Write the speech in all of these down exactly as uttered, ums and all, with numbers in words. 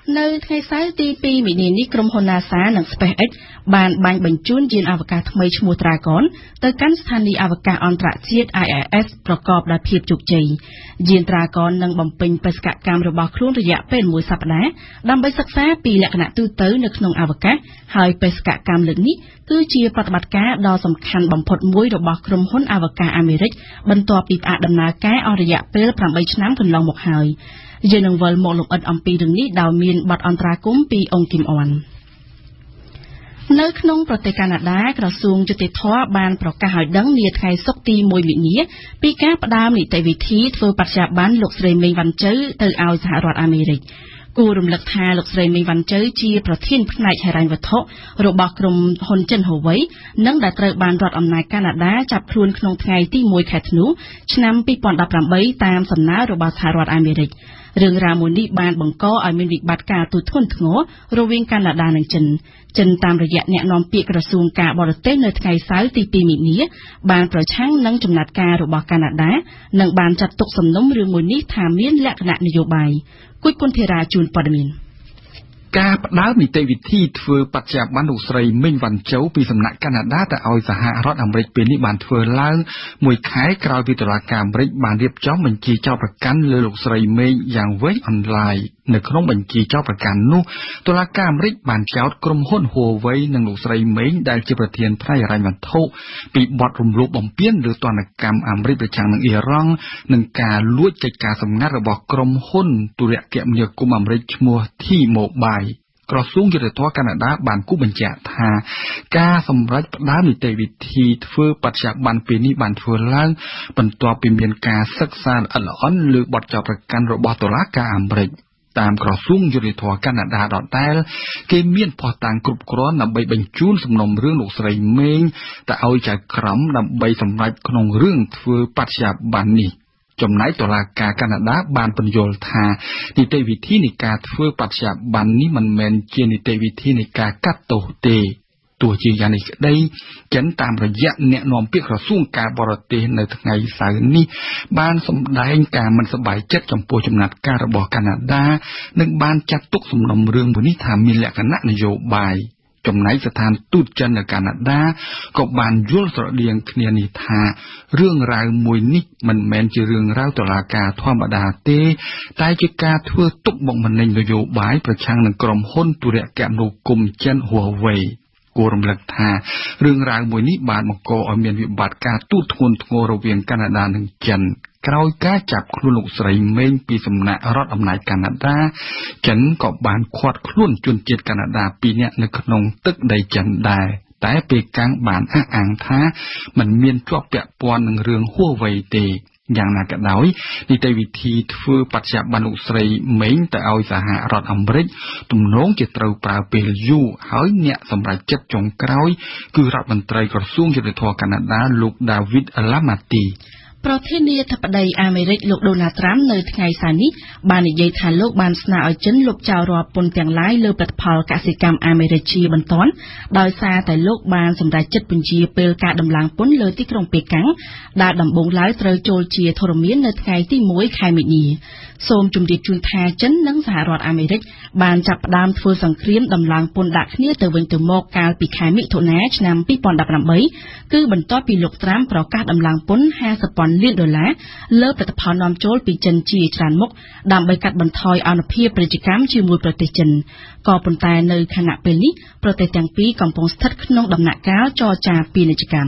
នៅថ្ងៃសៅរ៍ទីពីរមីនានេះក្រុមហ៊ុន NASA និង SpaceX បានបាញ់បញ្ជូនយានអវកាសថ្មីឈ្មោះ Dragon ទៅកាន់ស្ថានីយអវកាសអន្តរជាតិ I S S ប្រកបដោយភាពជោគជ័យយាន Dragon នឹងបំពេញបេសកកម្មរបស់ខ្លួនរយៈពេលមួយសប្តាហ៍ដើម្បីសិក្សាពីលក្ខណៈទូទៅនៅក្នុងអវកាសហើយបេសកកម្មលើកនេះគឺជាប្រតិបត្តិការដ៏សំខាន់បំផុតមួយរបស់ក្រុមហ៊ុនអវកាសអាមេរិកបន្ទាប់ពីផ្អាកដំណើរការអស់រយៈពេលប្រាំបីឆ្នាំកន្លងមកហើយយើងនឹងវិលមកលម្អិតអំពីរឿងនេះដោយមានបទអន្តរាគមន៍ពីអង្គគឹមអននៅក្នុងប្រទេសកាណាដាក្រសួងយុតិធម៌បានប្រកាសឲ្យដឹងនាថ្ងៃសុក្រទីមួយមីនាពីការផ្ដើមនីតិវិធីធ្វើបច្ចុប្បន្នលោកស្រីមេងវ៉ាន់ជូទៅឲ្យសហរដ្ឋអាមេរិកគូរំលឹកថាលោកស្រីមេងវ៉ាន់ជូជាប្រធានផ្នែកហិរញ្ញវត្ថុរបស់ក្រុមហ៊ុនចិនហូវៃនិងដែលត្រូវបានរដ្ឋអំណាចកាណាដាចាប់ខ្លួនក្នុងថ្ងៃទីមួយខែធ្នូឆ្នាំពីរពាន់ដប់ប្រាំបីតាមសំណើរបស់សហរដ្ឋអាមេរិករឿងរ៉ាវមួយនេះបានបង្កឲ្យមានវិបត្តិការទូតធ្ងន់ធ្ងររវាងកាណាដានិងចិនចិនតាមរយៈអ្នកនាំពាក្យក្រសួងការបរទេសនៅថ្ងៃសៅរ៍ទីពីរមីនាបានប្រឆាំងនឹងចំណាត់ការរបស់កាណាដានិងបានចាត់ទុកសំណុំរឿងមួយនេះថាមានលក្ខណៈនយោបាយគួយគុណធារាជួនព័ត៌មានការផ្ដើមនីតិវិធីធ្វើបច្ចុប្បន្នលោកស្រីមេងវ៉ាន់ជូពីសំណាក់កាណាដាទៅឲ្យសហរដ្ឋអាមេរិកពេលនេះបានធ្វើឡើងមួយខែក្រោយពីតុលាការអាមេរិកបានរៀបចំបញ្ជីចោទប្រកាន់លើលោកស្រីមេងយ៉ាងវែងអន្លាយនៅក្នុងបញ្ជីចោទប្រកាន់នោះតុលាការអាមេរិកបានចោទក្រុមហ៊ុន Huawei និងលោកស្រីមេងដែលជាប្រធានផ្នែកហិរញ្ញវត្ថុពីបទរំលោភបំពានឬទណ្ឌកម្មអាមេរិកប្រឆាំងនឹងអ៊ីរ៉ង់និងការលួចកិច្ចការសម្ងាត់របស់ក្រុមហ៊ុនទូរគមនាគមន៍អាមេរិកឈ្មោះ T-Mobileក្រសួងយុតិធម៌កាណាដាបានគូបញ្ជាក់ថាការសម្រេចផ្ដើមនីតិវិធីធ្វើបច្ចុប្បន្នពេលនេះបានធ្វើឡើងបន្ទាប់ពីមានការសិក្សាល្អិតល្អន់លើបទចោទប្រកាន់របស់តុលាការអាមេរិកតាមក្រសួងយុតិធម៌កាណាដាដដែលគេមានភស្តុតាងគ្រប់គ្រាន់ដើម្បីបញ្ជូនសំណុំរឿងលោកស្រីមេងទៅឲ្យចៅក្រមដើម្បីសម្រេចក្នុងរឿងធ្វើបច្ចុប្បន្ននេះចំណែកតុលាការកាណាដាបានពន្យល់ថានីតិវិធីនៃការធ្វើបច្ចុប្បន្ននេះមិនមែនជានីតិវិធីនៃការកាត់ទោសទេទោះជាយ៉ាងនេះក្តីចិនតាមរយៈអ្នកនាំពាក្យក្រសួងការបរទេសនៅថ្ងៃសៅរ៍នេះបានសម្ដែងការមិនសប្បាយចិត្តចំពោះចំណាត់ការរបស់កាណាដានិងបានចាត់ទុកសំណុំរឿងមួយនេះថាមានលក្ខណៈនយោបាយចំណែកស្ថានទូតចិននៅកាណាដាក៏បានយល់ស្រដៀងគ្នានេះថារឿងរ៉ាវមួយនេះមិនមែនជារឿងរ៉ាវតុលាការធម្មតាទេតែជាការធ្វើទុកបុកម្នេញនយោបាយប្រឆាំងនឹងក្រុមហ៊ុនទូរគមនាគមន៍ចិន Huawei គួររំលឹកថារឿងរ៉ាវមួយនេះបានបង្កឲ្យមានវិបត្តិការទូតធ្ងន់ធ្ងររវាងកាណាដានិងចិនក្រោយការចាប់ខ្លួនលោកស្រីមេងពីសំណាក់រដ្ឋអំណាចកាណាដាចិនក៏បានឃាត់ខ្លួនជនជាតិកាណាដាពីរនាក់នៅក្នុងទឹកដីចិនដែរតែពេកាំងបានអះអាងថាมันមានជាប់ពាក់ព័ន្ធនឹងរឿង Huawei ទេយ៉ាងណាក៏ដោយនីតិវិធីធ្វើបច្ចុប្បន្នលោកស្រីមេងទៅឲ្យសហរដ្ឋអាមេរិកទំនងជាត្រូវប្រើពេលយូរហើយអ្នកសម្រេចចិត្តចុងក្រោយគឺរដ្ឋមន្ត្រីក្រសួងយុតិធម៌កាណាដាលោក David Lamati ប្រធានាធិបតីអាមេរិកលោកដូណាល់ត្រាំនៅថ្ងៃសៅរ៍នេះបាននិយាយថាលោកបានស្នើឲ្យចិនលុបចោលរាល់ពន្ធទាំងឡាយលើផលិតផលកសិកម្មអាមេរិកជាបន្ទាន់ដោយសារតែលោកបានសម្រេចចិត្តបញ្ជាពេលការដំឡើងពន្ធលើទីក្រុងប៉េកាំងដែលដំបូងឡើយត្រូវចូលជាធរមាននៅថ្ងៃទីមួយខែមីនាសូមជម្រាបជូនថាចិននិងសហរដ្ឋអាមេរិកបានចាប់ផ្ដើមធ្វើសង្គ្រាមដំឡើងពន្ធដាក់គ្នាទៅវិញទៅមកកាលពីខែមិថុនាឆ្នាំពីរពាន់ដប់ប្រាំបីគឺបន្ទាប់ពីលោកត្រាំប្រកាសដំឡើងពន្ធហាសិបពាន់លានដុល្លារលើផលិតផលនាំចូលពីចិនជាច្រើនមុខដើម្បីកាត់បន្ថយអនុភាពពាណិជ្ជកម្មជាមួយប្រទេសចិនក៏ប៉ុន្តែនៅខណៈពេលនេះប្រទេសទាំងពីរកំពុងស្ថិតក្នុងដំណាក់កាលចរចាពាណិជ្ជកម្ម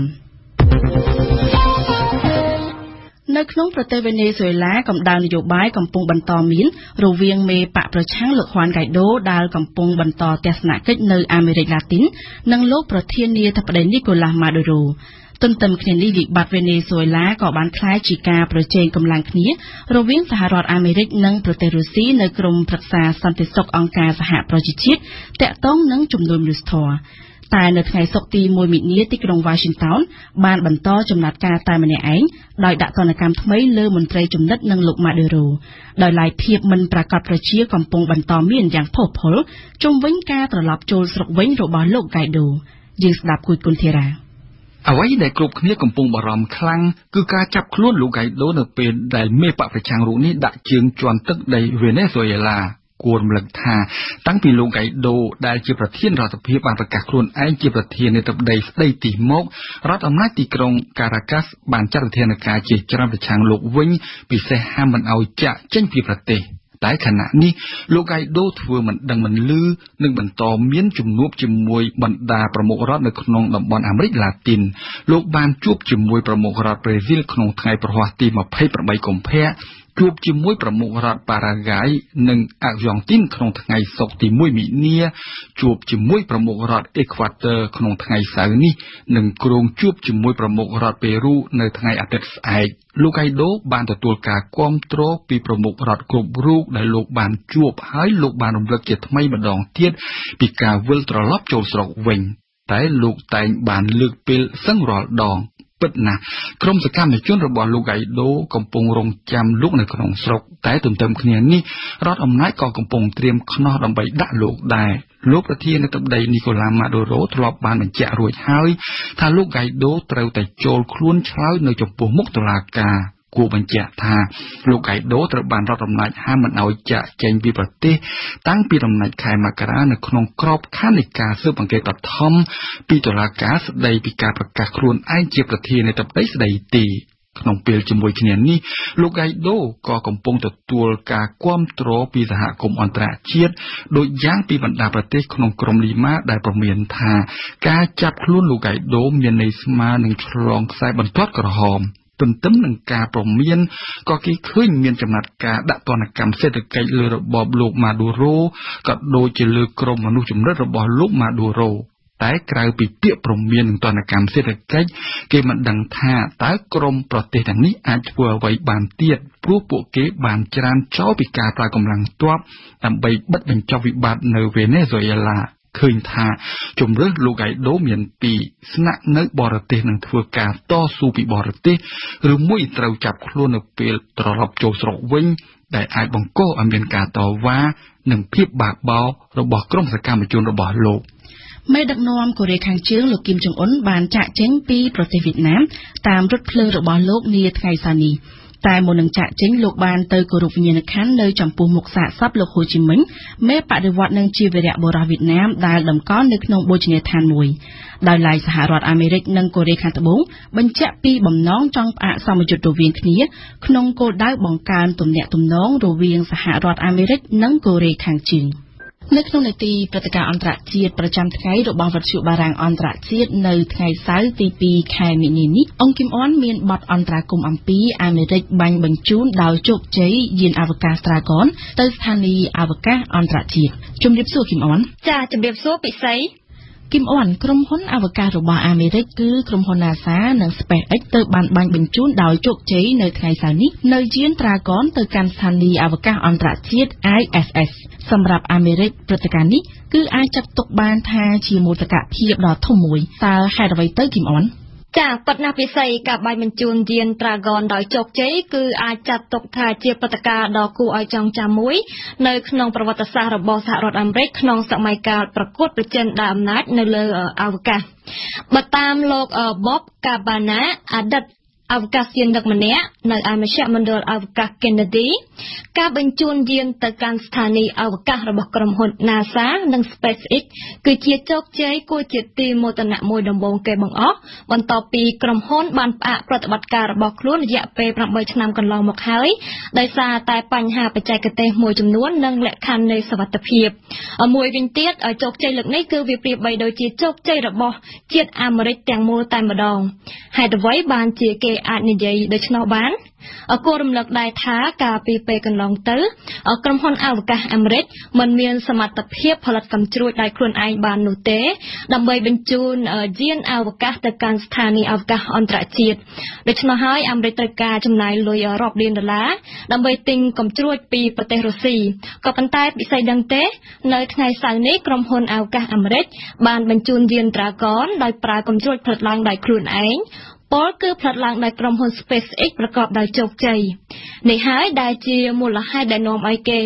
នៅក្នុងប្រទេសវេណេស៊ុយអេឡាកម្ដៅនយោបាយកំពុងបន្តមានរវាងមេបកប្រឆាំងលោកហ៊្វានហ្កៃដូដែលកំពុងបន្តទស្សនកិច្ចនៅអាមេរិកឡាទីននិងលោកប្រធានាធិបតីនីកូឡាស់ម៉ាដូរ៉ូទន្ទឹមគ្នានេះវិបត្តិវេណេស៊ុយអេឡាក៏បានក្លាយជាការប្រជែងកម្លាំងគ្នារវាងសហរដ្ឋអាមេរិកនិងប្រទេសរុស្ស៊ីនៅក្រុមប្រឹក្សាសន្តិសុខអង្គការសហប្រជាជាតិទាក់ទងនឹងជំនួយមនុស្សធម៌តែនៅថ្ងៃសុក្រទីមួយមីនាទីក្រុង Washington បានបន្តចំណាត់ការតែម្នាក់ឯងដោយដាក់ទណ្ឌកម្មថ្មីលើមន្ត្រីជំនិតនិងលោក Maduro ដោយឡែកភាពមិនប្រាកដប្រជាកំពុងបន្តមានយ៉ាងផុសផុលជុំវិញការត្រឡប់ចូលស្រុកវិញរបស់លោក Guaido យើងស្ដាប់គួយគុណធារាអ្វីដែលគ្រប់គ្នាកំពុងបារម្ភខ្លាំងគឺការចាប់ខ្លួនលោក Guaido នៅពេលដែលមេបកប្រឆាំងរូបនេះដាក់ជើងជាន់ទឹកដីវេណេស៊ុយអេឡាគគួររំលឹកថាតាំងពីលោកហ្កៃដូដែលជាប្រធានរដ្ឋាភិបាលបានប្រកាសខ្លួនឯងជាប្រធាននៃទឹកដីស្ដីទីមករដ្ឋអំណាចទីក្រុងការ៉ាកាសបានចាត់វិធានការជាច្រើនប្រឆាំងលោកវិញពិសេសហាមមិនឲ្យចាក់ចេញពីប្រទេសតែខណៈនេះលោកហ្កៃដូធ្វើមិនដឹងមិនលឺនិងបន្តមានជំនួបជាមួយបណ្ដាប្រមុខរដ្ឋនៅក្នុងតំបន់អាមេរិកឡាទីនលោកបានជួបជាមួយប្រមុខរដ្ឋប្រេស៊ីលក្នុងថ្ងៃប្រហ័សទីម្ភៃប្រាំបីកុម្ភៈជួបជាមួយប្រមុខរដ្ឋប៉ារ៉ាហ្គាយនិងអាហ្សង់ទីនក្នុងថ្ងៃសុក្រទីមួយមីនាជួបជាមួយប្រមុខរដ្ឋអេក្វាទ័រក្នុងថ្ងៃសៅរ៍នេះនិងគ្រោងជួបជាមួយប្រមុខរដ្ឋប៉េរូនៅថ្ងៃអាទិត្យស្អែកលោកហ្កៃដូបានទទួលការគាំទ្រពីប្រមុខរដ្ឋគ្រប់រូបដែលលោកបានជួបហើយលោកបានរំលឹកជាថ្មីម្ដងទៀតពីការវិលត្រឡប់ចូលស្រុកវិញតែលោកតែងបានលើកពេលសឹងរាល់ដងពិតណាស់ក្រុមសកម្មជនរបស់លោកហ្កៃដូកំពុងរងចាំលោកនៅក្នុងស្រុកតែទន្ទឹមគ្នានេះរដ្ឋអំណាចក៏កំពុងត្រៀមខ្នោះដើម្បីដាក់លោកដែរលោកប្រធាននៃទឹកដីនីកូឡាម៉ាដូរ៉ូធ្លាប់បានបញ្ជាក់រួចហើយថាលោកហ្កៃដូត្រូវតែចូលខ្លួនឆ្លើយនៅចំពោះមុខតុលាការគួរបញ្ជាក់ថាលោកហ្កៃដូត្រូវបានរដ្ឋអំណាចហាមមិនឲ្យចាក់ចេញពីប្រទេសតាំងពីរំណាច់ខែមករានៅក្នុងក្របខ័ណ្ឌនៃការស៊ើបអង្កេតបឋមពីតុលាការស្ដីពីការប្រកាសខ្លួនឯងជាប្រធាននៃទឹកដីស្ដីទីក្នុងពេលជាមួយគ្នានេះលោកហ្កៃដូក៏កំពុងទទួលការគាំទ្រពីសហគមន៍អន្តរជាតិដូចយ៉ាងពីបណ្ដាប្រទេសក្នុងក្រុមលីម៉ាដែលប្រមានថាការចាប់ខ្លួនលោកហ្កៃដូមានន័យស្មើនឹងឆ្លងខ្សែបន្ទាត់ក្រហមទន្ទឹមនឹងការប្រមានក៏គេឃើញមានចំណាត់ការដាក់ទណ្ឌកម្មសេដ្ឋកិច្ចលើរបបលោកម៉ាឌូរ៉ូក៏ដូចជាលើក្រុមមនុស្សជំរិតរបស់លោកម៉ាឌូរ៉ូតែក្រៅពីពាក្យប្រមាននឹងទណ្ឌកម្មសេដ្ឋកិច្ចគេមិនដឹងថាតើក្រុមប្រទេសទាំងនេះអាចធ្វើអ្វីបានទៀតព្រោះពួកគេបានច្រានចោលពីការប្រើកម្លាំងទ័ពដើម្បីបិទបញ្ចប់វិបត្តិនៅវេណេស៊ុយអេឡាឃើញថាជំរឿសលោកហ្កៃដូមានពីរស្នាក់នៅបរទេសនឹងធ្វើការតស៊ូពីបរទេសឬមួយត្រូវចាប់ខ្លួននៅពេលត្រឡប់ចូលស្រុកវិញដែលអាចបង្កឲ្យមានការតវ៉ានិងភាពបាក់បោរបស់ក្រុមសកម្មជនរបស់លោកមេដឹកនាំកូរ៉េខាងជើងលោកគីមចុងអ៊ុនបានចាក់ចេញពីប្រទេសវៀតណាមតាមរថភ្លើងរបស់លោកនាថ្ងៃសៅរ៍នេះតែមុននឹងចាក់ចេញលោកបានទៅគោរពវិញ្ញាណក្ខន្ធនៅចំពោះមុខសាកសពលោកហ៊ូជីមិញមេបដិវត្តនឹងជាវីរៈបុរសវៀតណាមដែលតម្កល់នៅក្នុងបូជនីយដ្ឋានមួយដោយឡែកសហរដ្ឋអាមេរិកនិងកូរ៉េខាងត្បូងបញ្ជាក់ពីបំណងចង់ផ្អាកសម្ពយុទ្ធរវាងគ្នាក្នុងគោលដៅបង្កើនទំនាក់ទំនងរវាងសហរដ្ឋអាមេរិកនិងកូរ៉េខាងជើងនៅក្នុងនីតិព្រឹត្តិការណ៍អន្តរជាតិប្រចាំថ្ងៃរបស់វិទ្យុបារាំងអន្តរជាតិនៅថ្ងៃសៅរ៍ទីពីរខែមីនានេះអង្គគីមអនមានបទអន្តរាគមន៍អំពីអាមេរិកបាញ់បញ្ជូនដោយជោគជ័យយានអវកាស Dragon ទៅស្ថានីយ៍អវកាសអន្តរជាតិជំរាបសួរគីមអនចាជំរាបសួរពិសីគីមអនក្រុមហ៊ុនអវកាសរបស់អាមេរិកគឺក្រុមហ៊ុន NASA និង SpaceX ទៅបានបាញ់បញ្ជូនដោយជោគជ័យនៅថ្ងៃសៅរ៍នេះនៅយាន Dragon ទៅកាន់ស្ថានីយ៍អវកាសអន្តរជាតិ I S S សម្រាប់អាមេរិកព្រឹត្តិការណ៍នេះគឺអាចចាត់ទុកបានថាជាមោទកភាពដ៏ធំមួយតើហេតុអ្វីទៅគីមអនចាប៉ិតណាស់ពិសីការបាញ់បញ្ជូនយាន Dragon ដោយជោគជ័យគឺអាចចាត់ទុកថាជាព្រឹត្តិការណ៍ដ៏គួរឲ្យចងចាំមួយនៅក្នុងប្រវត្តិសាស្ត្ររបស់សហរដ្ឋអាមេរិកក្នុងសម័យកាលប្រកួតប្រជែងដើមអំណាចនៅលើអវកាសបើតាមលោក Bob Cabana អតីតអវកាសយានិកម្នាក់នៅឯមជ្ឈមណ្ឌលអវកាស Kennedy ការបញ្ជូនយានទៅកាន់ស្ថានីយ៍អវកាសរបស់ក្រុមហ៊ុន NASA និង SpaceX គឺជាជោគជ័យគួរជាទីមោទនៈមួយដំបូងគេបង្អស់បន្ទាប់ពីក្រុមហ៊ុនបានផ្អាកប្រតិបត្តិការរបស់ខ្លួនរយៈពេលប្រាំបីឆ្នាំកន្លងមកហើយដោយសារតែបញ្ហាបច្ចេកទេសមួយចំនួននិងលក្ខខណ្ឌនៃសុវត្ថិភាពមួយវិញទៀតជោគជ័យលើកនេះគឺវាប្រៀបបីដូចជាជោគជ័យរបស់ជាតិអាមេរិកទាំងមូលតែម្ដងហេតុអ្វីបានជាគេអាចនិយាយដូច្នោះបានគួររំលឹកដែរថាកាលពីពេលកន្លងទៅក្រុមហ៊ុនអវកាសអាមេរិកមិនមានសមត្ថភាពផលិតកាំជ្រួចដោយខ្លួនឯងបាននោះទេដើម្បីបញ្ជូនយានអវកាសទៅកាន់ស្ថានីយ៍អវកាសអន្តរជាតិដូច្នោះហើយអាមេរិកត្រូវការចំណាយលុយរាប់លានដុល្លារដើម្បីទិញកាំជ្រួចពីប្រទេសរុស្ស៊ីក៏ប៉ុន្តែពិសីដឹងទេនៅថ្ងៃសៅរ៍នេះក្រុមហ៊ុនអវកាសអាមេរិកបានបញ្ជូនយាន Dragon ដោយប្រើកាំជ្រួចផលិតឡើងដោយខ្លួនឯងពលគឺផលិតឡើងដោយក្រុមហ៊ុន SpaceX ប្រកបដោយជោគជ័យនេះហើយដែលជាមូលហេតុដែលនាំឲ្យគេ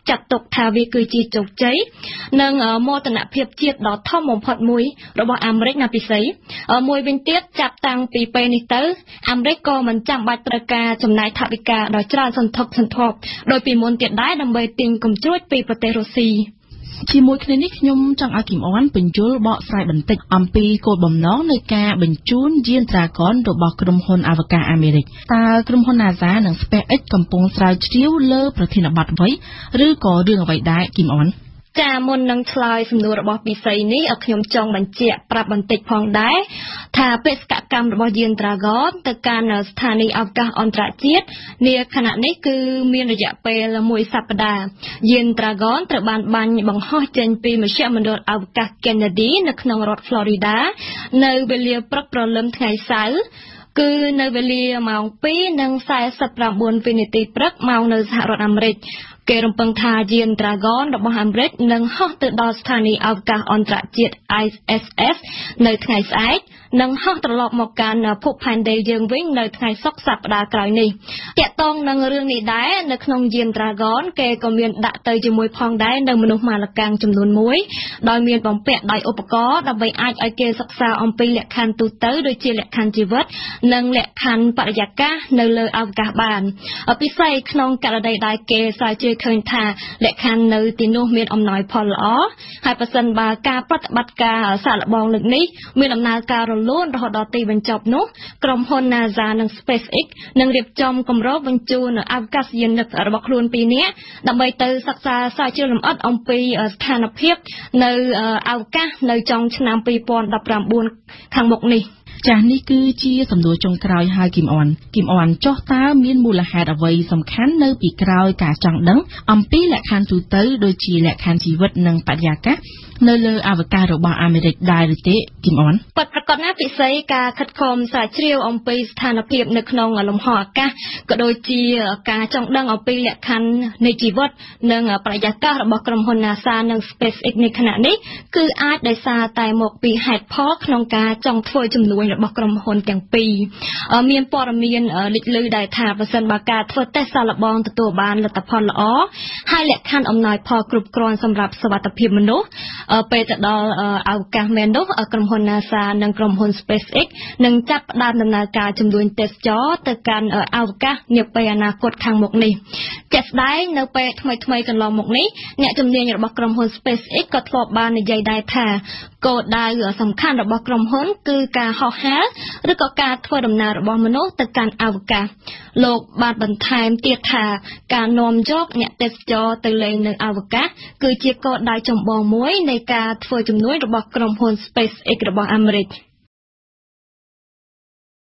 ចាត់ទុកថាវាគឺជាជោគជ័យនិងមោទនភាពជាតិដ៏ធំបំផុតមួយរបស់អាមេរិកណាពិសីមួយវិញទៀតចាប់តាំងពីពេលនេះទៅអាមេរិកក៏មិនចាំបាច់ត្រូវការចំណាយថវិកាដ៏ច្រើនសន្ធឹកសន្ធាប់ដោយពីមុនទៀតដែរដើម្បីទិញកាំជ្រួចពីប្រទេសរុស្ស៊ីជាមួយគ្នានេះខ្ញុំចង់ឲ្យគឹមអនបញ្យល់បកស្រាយបន្តិចអំពីគោលបំណងនៃការបញ្ជូនយាន Dragon របស់ក្រុមហ៊ុនអវកាសអាមេរិកតើក្រុមហ៊ុន NASA និង SpaceX កំពុងស្រាវជ្រាវលើប្រធានបទអ្វីឬក៏រឿងអ្វីដែរគឹមអនចាមុននឹងឆ្លើយសំណួររបស់ពិសីនេះខ្ញុំចង់បញ្ជាក់ប្រាប់បន្តិចផងដែរថាបេសកកម្មរបស់យាន Dragon ទៅកាន់ស្ថានីយ៍អវកាសអន្តរជាតិនាខណៈនេះគឺមានរយៈពេលមួយសប្តាហ៍យាន Dragon ត្រូវបានបាញ់បង្ហោះចេញពីមជ្ឈមណ្ឌលអវកាស Kennedy នៅក្នុងរដ្ឋ Florida នៅវេលាព្រឹកព្រលឹមថ្ងៃសៅរ៍គឺនៅវេលាម៉ោង ពីរនិងសែសិបប្រាំបួន វិនាទីព្រឹកម៉ោងនៅសហរដ្ឋអាមេរិកគេរំពឹងថាយាន Dragon របស់អាមេរិកនឹងហោះទៅដល់ស្ថានីយ៍អវកាសអន្តរជាតិ I S S នៅថ្ងៃស្អែកនិងហោះត្រឡប់មកកាន់ភពផែនដីយើងវិញនៅថ្ងៃសុក្រសប្តាហ៍ក្រោយនេះតាក់ទងនឹងរឿងនេះដែរនៅក្នុងយាន Dragon គេក៏មានដាក់ទៅជាមួយផងដែរនៅមនុស្សម៉ាលកាំងចំនួនមួយដោយមានបំពាក់ដោយឧបករណ៍ដើម្បីអាចឲ្យគេសិក្សាអំពីលក្ខខណ្ឌទូទៅដូចជាលក្ខខណ្ឌជីវិតនិងលក្ខខណ្ឌបរិយាកាសនៅលើអវកាសបានពិសេសក្នុងករណីដែលគេស្រាវជ្រាវឃើញថាលក្ខខណ្ឌនៅទីនោះមានអំណោយផលល្អហើយប្រសិនបើការប្រតិបត្តិការសាកល្បងលើកនេះមានដំណើរការរលូនរហូតដល់ទីបញ្ចប់នោះក្រុមហ៊ុន NASA និង SpaceX នឹងរៀបចំគម្រោងបញ្ជូនអវកាសយានិករបស់ខ្លួនពីរនាក់ដើម្បីទៅសិក្សាស្រាវជ្រាវលម្អិតអំពីស្ថានភាពនៅអវកាសនៅចុងឆ្នាំពីរពាន់ដប់ប្រាំបួនខាងមុខនេះចាស់នេះគឺជាសំណួរចុងក្រោយហើយគឹមអនគឹមអនចោះតើមានមូលហេតុអ្វីសំខាន់នៅពីក្រោយការចង់ដឹងអំពីលក្ខខណ្ឌទូទៅដូចជាលក្ខខណ្ឌជីវិតនិងបរិយាកាសនៅលើអវកាសរបស់អាមេរិកដែរឬទេគឹមអនពិតប្រាកដណាស់ពិសេសការខិតខំស្រាវជ្រាវអំពីស្ថានភាពនៅក្នុងលំហអាកាសក៏ដូចជាការចង់ដឹងអំពីលក្ខខណ្ឌនៃជីវិតនិងបរិយាកាសរបស់ក្រុមហ៊ុន NASA និង SpaceX នៅខណៈនេះគឺអាចដោយសារតែមកពីហេតុផលក្នុងការចង់ធ្វើជំនួញរបស់ក្រុមហ៊ុនទាំងពីរមានព័ត៌មានលេចលឺដែរថាប្រសិនបើការធ្វើតេស្តសាកល្បងទទួលបានលទ្ធផលល្អហើយលក្ខខណ្ឌអំណោយផលគ្រប់គ្រាន់សម្រាប់សុវត្ថិភាពមនុស្សពេលទៅដល់អវកាសមែននោះក្រុមហ៊ុន NASA និងក្រុមហ៊ុន SpaceX នឹងចាប់ផ្ដើមដំណើរការជំនួញទេសចរទៅកាន់អវកាសនាពេលអនាគតខាងមុខនេះជាក់ស្ដែងនៅពេលថ្មីថ្មីកន្លងមកនេះអ្នកជំនាញរបស់ក្រុមហ៊ុន SpaceX ក៏ធ្លាប់បាននិយាយដែរថាគោលដៅសំខាន់របស់ក្រុមហ៊ុនគឺការហោះហើរឬក៏ការធ្វើដំណើររបស់មនុស្សទៅកាន់អវកាសលោកបានបន្ថែមទៀតថាការនាំយកអ្នកទេសចរទៅលេងនៅអវកាសគឺជាគោលដៅចម្បងមួយនៃការធ្វើជំនួយរបស់ក្រុមហ៊ុន SpaceX របស់អាមេរិក